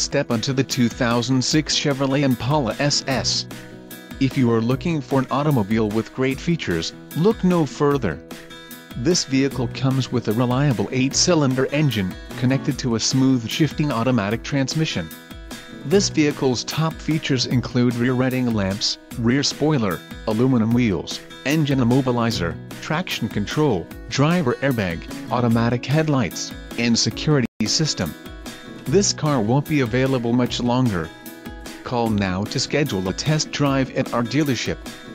step onto the 2006 Chevrolet Impala SS. If you are looking for an automobile with great features, look no further. This vehicle comes with a reliable 8-cylinder engine, connected to a smooth shifting automatic transmission. This vehicle's top features include rear reading lamps, rear spoiler, aluminum wheels, engine immobilizer, traction control, driver airbag, automatic headlights, and security system. This car won't be available much longer. Call now to schedule a test drive at our dealership.